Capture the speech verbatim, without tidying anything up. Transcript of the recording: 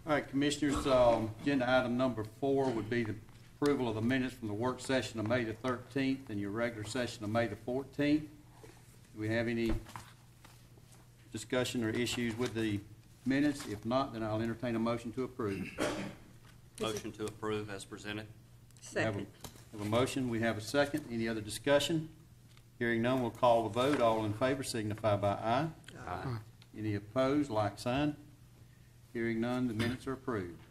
All right, Commissioners, um, agenda item number four would be the approval of the minutes from the work session of May the thirteenth and your regular session of May the fourteenth. Do we have any discussion or issues with the minutes? If not, then I'll entertain a motion to approve. Motion to approve as presented. We have a- Second. Have a motion, we have a second. Any other discussion? Hearing none, we'll call the vote. All in favor signify by aye. Aye. Any opposed, like sign. Hearing none, the minutes are approved.